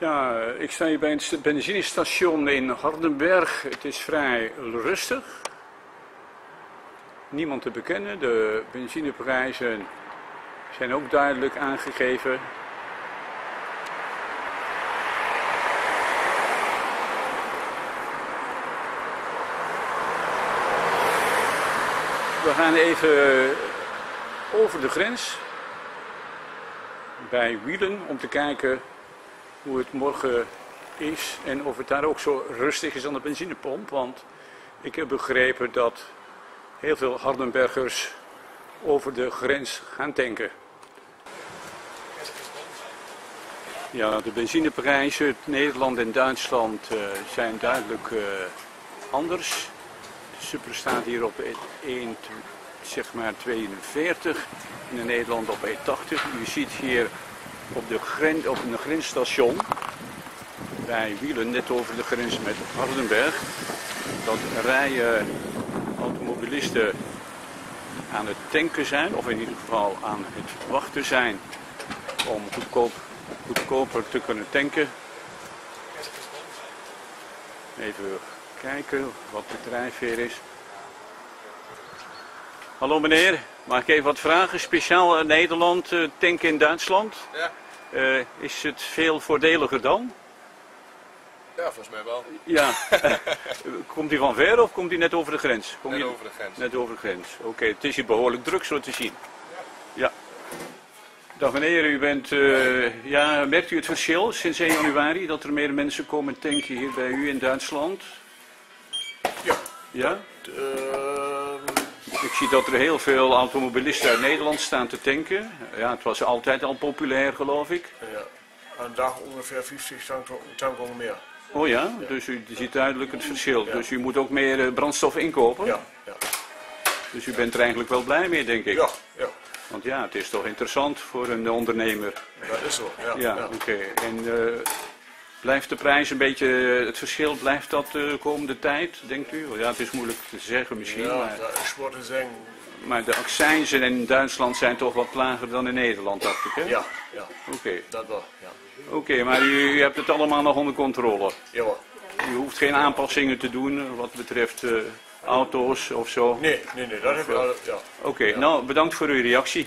Ja, ik sta hier bij het benzinestation in Hardenberg. Het is vrij rustig. Niemand te bekennen. De benzineprijzen zijn ook duidelijk aangegeven. We gaan even over de grens bij Wielen om te kijken hoe het morgen is en of het daar ook zo rustig is aan de benzinepomp. Want ik heb begrepen dat heel veel Hardenbergers over de grens gaan tanken. Ja, de benzineprijzen in Nederland en Duitsland zijn duidelijk anders. De super staat hier op 1, zeg maar 42 en in Nederland op 1,80. U ziet hier op een grensstation bij Wielen, net over de grens met Hardenberg, dat rijen automobilisten aan het tanken zijn, of in ieder geval aan het wachten zijn om goedkoper te kunnen tanken. Even kijken wat de drijfveer is. Hallo meneer, mag ik even wat vragen? Speciaal Nederland, tanken in Duitsland. Ja. Is het veel voordeliger dan? Ja, volgens mij wel. Ja. Komt hij van ver of komt hij net over de grens? Net over de grens. Net over de grens. Oké, het is hier behoorlijk druk zo te zien. Ja. Dag meneer, u bent, ja, merkt u het verschil sinds 1 januari dat er meer mensen komen tanken hier bij u in Duitsland? Ja. Ja? Ik zie dat er heel veel automobilisten uit Nederland staan te tanken. Ja, het was altijd al populair, geloof ik. Ja. Aan de dag ongeveer 50 tankingen meer. Oh ja, dus u ziet duidelijk het verschil. Ja. Dus u moet ook meer brandstof inkopen? Ja, ja. Dus u bent er eigenlijk wel blij mee, denk ik? Ja, ja. Want ja, het is toch interessant voor een ondernemer. Dat is zo, ja. Ja, ja. Oké. En blijft de prijs een beetje, het verschil, blijft dat de komende tijd, denkt u? Ja, het is moeilijk te zeggen misschien. Ja, maar, dat is wat te zeggen. Maar de accijnzen in Duitsland zijn toch wat lager dan in Nederland, dacht ik, hè? Ja, ja. Oké. Dat wel, ja. Oké, maar u hebt het allemaal nog onder controle? Ja. U hoeft geen aanpassingen te doen wat betreft auto's of zo? Nee, dat heb ik al, ja. Oké, nou bedankt voor uw reactie.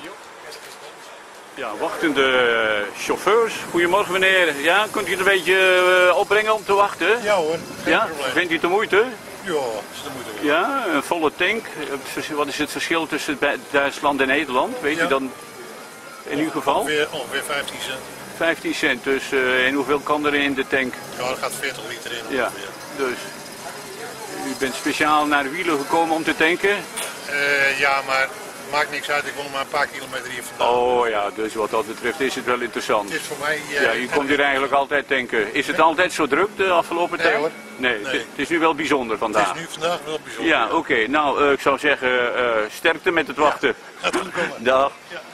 Ja, wachtende chauffeurs. Goedemorgen meneer. Ja, kunt u het een beetje opbrengen om te wachten? Ja hoor, geen Ja, probleem. vindt u het de moeite? Ja, dat is de moeite. Ja, een volle tank. Wat is het verschil tussen Duitsland en Nederland? Weet u dan in uw geval? Ongeveer 15 cent. 15 cent, dus en hoeveel kan er in de tank? Ja, er gaat 40 liter in. Ja, Ongeveer. dus u bent speciaal naar Wielen gekomen om te tanken? Ja, maar maakt niks uit. Ik woon maar een paar kilometer hier vandaan. Oh ja, dus wat dat betreft is het wel interessant. Het is voor mij... Ja, u komt hier eigenlijk altijd tanken. Is het altijd zo druk de afgelopen tijd? hoor. Nee, Nee. Het is nu wel bijzonder vandaag. Het is nu vandaag wel bijzonder. Ja, oké. Nou, ik zou zeggen, sterkte met het wachten. Gaat goed komen. Dag. Ja.